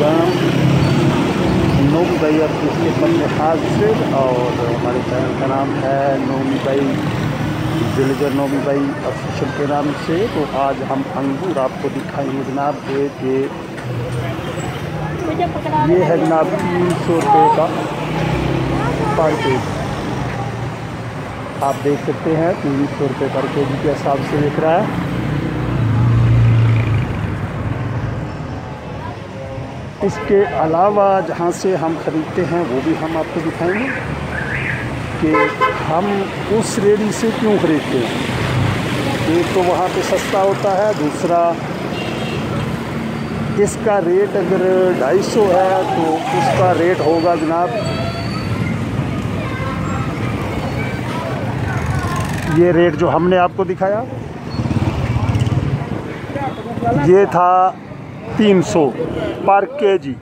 वालेकुम। नोमी भाई ऑफिशियल अपने हाजिर और हमारे चैनल का नाम है नोमी भाई विलेजर नोमी भाई ऑफिशियल के नाम से। तो आज हम अंगूर आपको दिखाएंगे जनाब। ये है जनाब 300 रुपये का पर के जी। आप देख सकते हैं 300 रुपये पर के जी के हिसाब से बिक रहा है। इसके अलावा जहाँ से हम ख़रीदते हैं वो भी हम आपको दिखाएंगे कि हम उस रेडी से क्यों ख़रीदते हैं। एक तो वहाँ पे सस्ता होता है, दूसरा इसका रेट अगर 250 है तो उसका रेट होगा जनाब, ये रेट जो हमने आपको दिखाया ये था 300 पर के जी।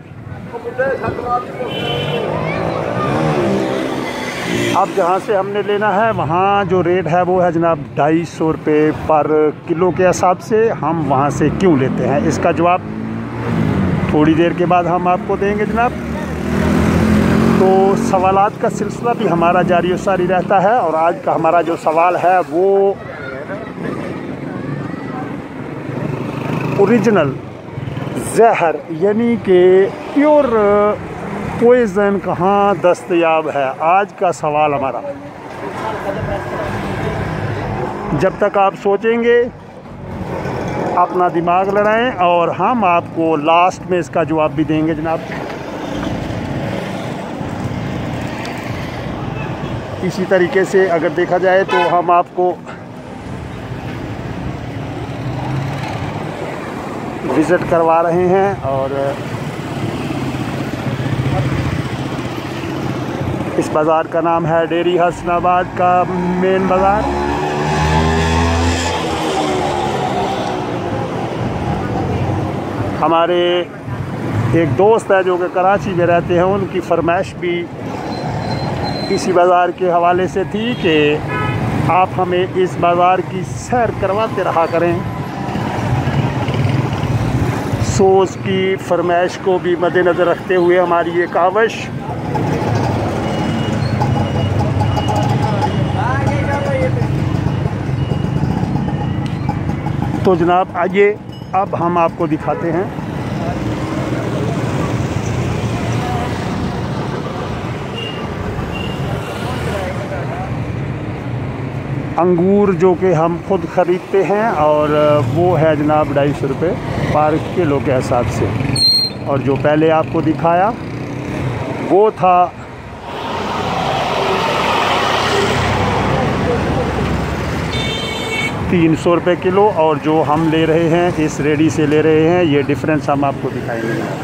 अब जहाँ से हमने लेना है वहाँ जो रेट है वो है जनाब 250 रुपये पर किलो के हिसाब से। हम वहाँ से क्यों लेते हैं इसका जवाब थोड़ी देर के बाद हम आपको देंगे जनाब। तो सवालात का सिलसिला भी हमारा जारी व सारी रहता है और आज का हमारा जो सवाल है वो ओरिजिनल जहर यानी कि प्योर पॉइज़न कहाँ दस्तयाब है, आज का सवाल हमारा। जब तक आप सोचेंगे, अपना दिमाग लड़ाएं और हम आपको लास्ट में इसका जवाब भी देंगे जनाब। इसी तरीके से अगर देखा जाए तो हम आपको विज़िट करवा रहे हैं और इस बाज़ार का नाम है डेरी हसनाबाद का मेन बाज़ार। हमारे एक दोस्त है जो कि कराची में रहते हैं, उनकी फरमाइश भी इसी बाज़ार के हवाले से थी कि आप हमें इस बाज़ार की सैर करवाते रहा करें। सो उसकी फरमाइश को भी मद्देनज़र रखते हुए हमारी ये काविश तो जनाब आइए अब हम आपको दिखाते हैं अंगूर जो कि हम खुद ख़रीदते हैं और वो है जनाब 250 रुपये पर किलो के हिसाब से। और जो पहले आपको दिखाया वो था 300 रुपये किलो और जो हम ले रहे हैं इस रेडी से ले रहे हैं, ये डिफरेंस हम आपको दिखाएंगे।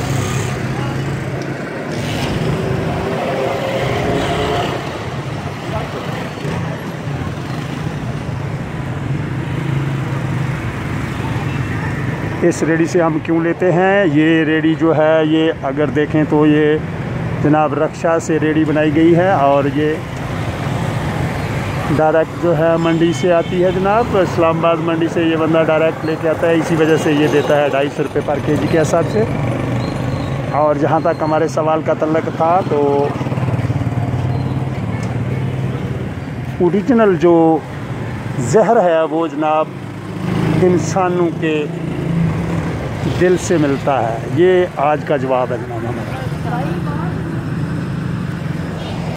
इस रेडी से हम क्यों लेते हैं, ये रेडी जो है ये अगर देखें तो ये जनाब रक्षा से रेडी बनाई गई है और ये डायरेक्ट जो है मंडी से आती है जनाब। इस्लामाबाद मंडी से ये बंदा डायरेक्ट लेके आता है, इसी वजह से ये देता है 250 रुपये पर के जी के हिसाब से। और जहाँ तक हमारे सवाल का तल्लक था तो ओरिजिनल जो जहर है वो जनाब इंसानों के दिल से मिलता है, ये आज का जवाब है जनाब हमारा।